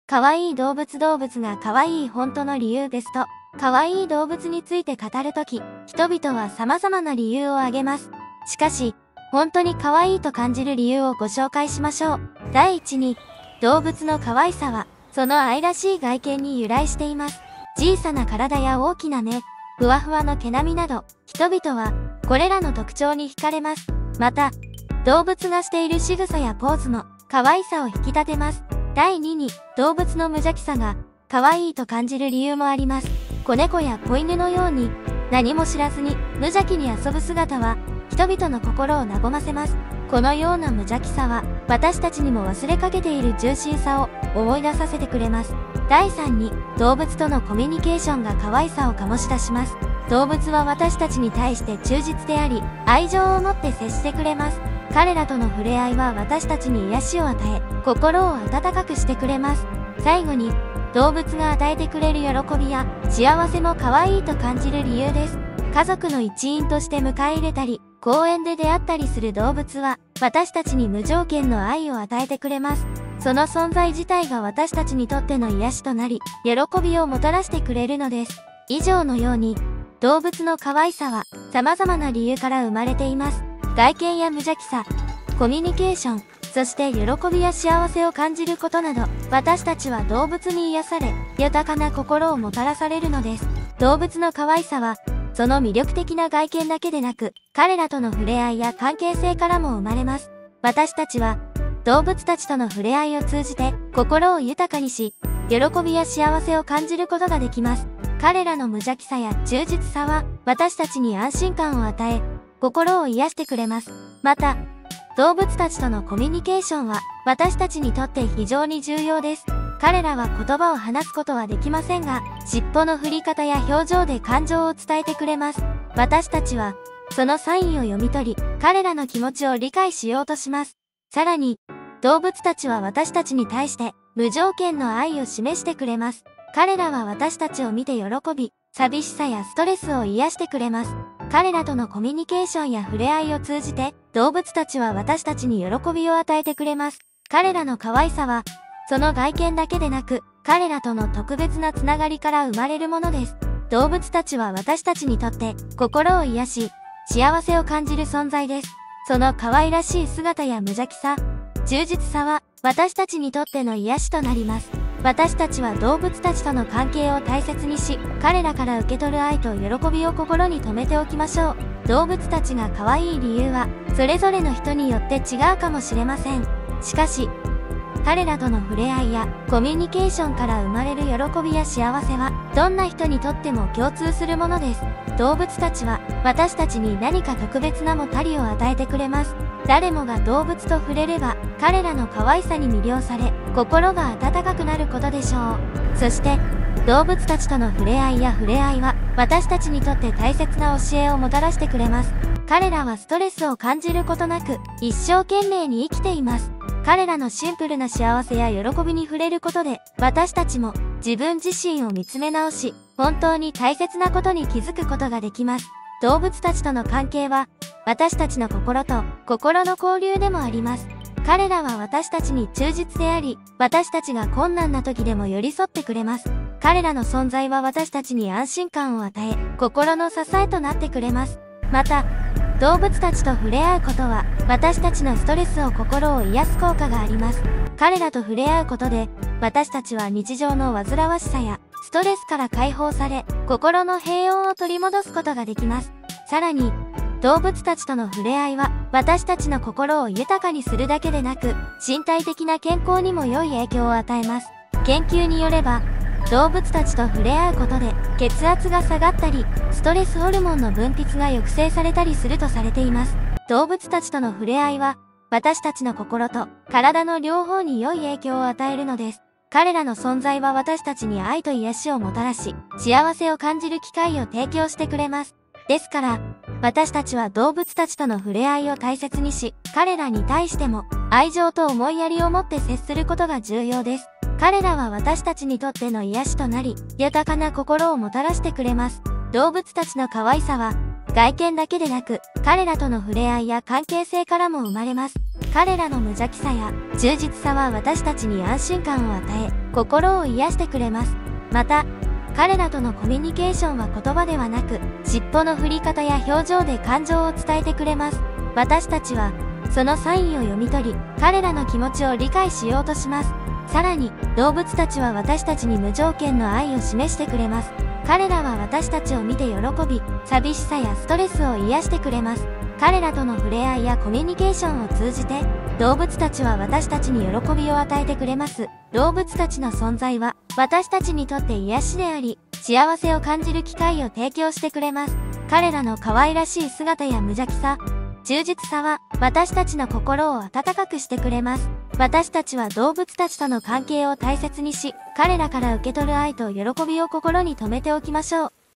可愛い動物が可愛い本当の理由ですと、可愛い動物について語るとき、人々は様々な理由を挙げます。しかし、本当に可愛いと感じる理由をご紹介しましょう。第一に、動物の可愛さは、その愛らしい外見に由来しています。小さな体や大きな目、ふわふわの毛並みなど、人々は、これらの特徴に惹かれます。また、動物がしている仕草やポーズも、可愛さを引き立てます。第2に、動物の無邪気さが、可愛いと感じる理由もあります。子猫や子犬のように、何も知らずに、無邪気に遊ぶ姿は、人々の心を和ませます。このような無邪気さは、私たちにも忘れかけている純真さを思い出させてくれます。第3に、動物とのコミュニケーションが可愛さを醸し出します。動物は私たちに対して忠実であり、愛情を持って接してくれます。彼らとの触れ合いは私たちに癒しを与え、心を温かくしてくれます。最後に、動物が与えてくれる喜びや幸せも可愛いと感じる理由です。家族の一員として迎え入れたり、公園で出会ったりする動物は、私たちに無条件の愛を与えてくれます。その存在自体が私たちにとっての癒しとなり、喜びをもたらしてくれるのです。以上のように、動物の可愛さは、様々な理由から生まれています。外見や無邪気さ、コミュニケーション、そして喜びや幸せを感じることなど、私たちは動物に癒され、豊かな心をもたらされるのです。動物の可愛さは、その魅力的な外見だけでなく、彼らとの触れ合いや関係性からも生まれます。私たちは、動物たちとの触れ合いを通じて、心を豊かにし、喜びや幸せを感じることができます。彼らの無邪気さや忠実さは、私たちに安心感を与え、心を癒してくれます。また、動物たちとのコミュニケーションは、私たちにとって非常に重要です。彼らは言葉を話すことはできませんが、尻尾の振り方や表情で感情を伝えてくれます。私たちは、そのサインを読み取り、彼らの気持ちを理解しようとします。さらに、動物たちは私たちに対して、無条件の愛を示してくれます。彼らは私たちを見て喜び、寂しさやストレスを癒してくれます。彼らとのコミュニケーションや触れ合いを通じて、動物たちは私たちに喜びを与えてくれます。彼らの可愛さは、その外見だけでなく、彼らとの特別なつながりから生まれるものです。動物たちは私たちにとって、心を癒し、幸せを感じる存在です。その可愛らしい姿や無邪気さ、忠実さは、私たちにとっての癒しとなります。私たちは動物たちとの関係を大切にし、彼らから受け取る愛と喜びを心に留めておきましょう。動物たちが可愛い理由は、それぞれの人によって違うかもしれません。しかし、彼らとの触れ合いやコミュニケーションから生まれる喜びや幸せは、どんな人にとっても共通するものです。動物たちは、私たちに何か特別なもたりを与えてくれます。誰もが動物と触れれば、彼らの可愛さに魅了され、心が温かくなることでしょう。そして、動物たちとの触れ合いは、私たちにとって大切な教えをもたらしてくれます。彼らはストレスを感じることなく、一生懸命に生きています。彼らのシンプルな幸せや喜びに触れることで、私たちも自分自身を見つめ直し、本当に大切なことに気づくことができます。動物たちとの関係は、私たちの心と心の交流でもあります。彼らは私たちに忠実であり、私たちが困難な時でも寄り添ってくれます。彼らの存在は私たちに安心感を与え、心の支えとなってくれます。また、動物たちと触れ合うことは、私たちのストレスを心を癒す効果があります。彼らと触れ合うことで、私たちは日常の煩わしさやストレスから解放され、心の平穏を取り戻すことができます。さらに、動物たちとの触れ合いは、私たちの心を豊かにするだけでなく、身体的な健康にも良い影響を与えます。研究によれば、動物たちと触れ合うことで、血圧が下がったり、ストレスホルモンの分泌が抑制されたりするとされています。動物たちとの触れ合いは、私たちの心と体の両方に良い影響を与えるのです。彼らの存在は私たちに愛と癒しをもたらし、幸せを感じる機会を提供してくれます。ですから、私たちは動物たちとの触れ合いを大切にし、彼らに対しても愛情と思いやりを持って接することが重要です。彼らは私たちにとっての癒しとなり、豊かな心をもたらしてくれます。動物たちの可愛さは、外見だけでなく、彼らとの触れ合いや関係性からも生まれます。 彼らの無邪気さや忠実さは私たちに安心感を与え、心を癒してくれます。また、彼らとのコミュニケーションは言葉ではなく、尻尾の振り方や表情で感情を伝えてくれます。私たちは、そのサインを読み取り、彼らの気持ちを理解しようとします。さらに、動物たちは私たちに無条件の愛を示してくれます。彼らは私たちを見て喜び、寂しさやストレスを癒してくれます。彼らとの触れ合いやコミュニケーションを通じて、動物たちは私たちに喜びを与えてくれます。動物たちの存在は、私たちにとって癒しであり、幸せを感じる機会を提供してくれます。彼らの可愛らしい姿や無邪気さ、忠実さは、私たちの心を温かくしてくれます。私たちは動物たちとの関係を大切にし、彼らから受け取る愛と喜びを心に留めておきましょう。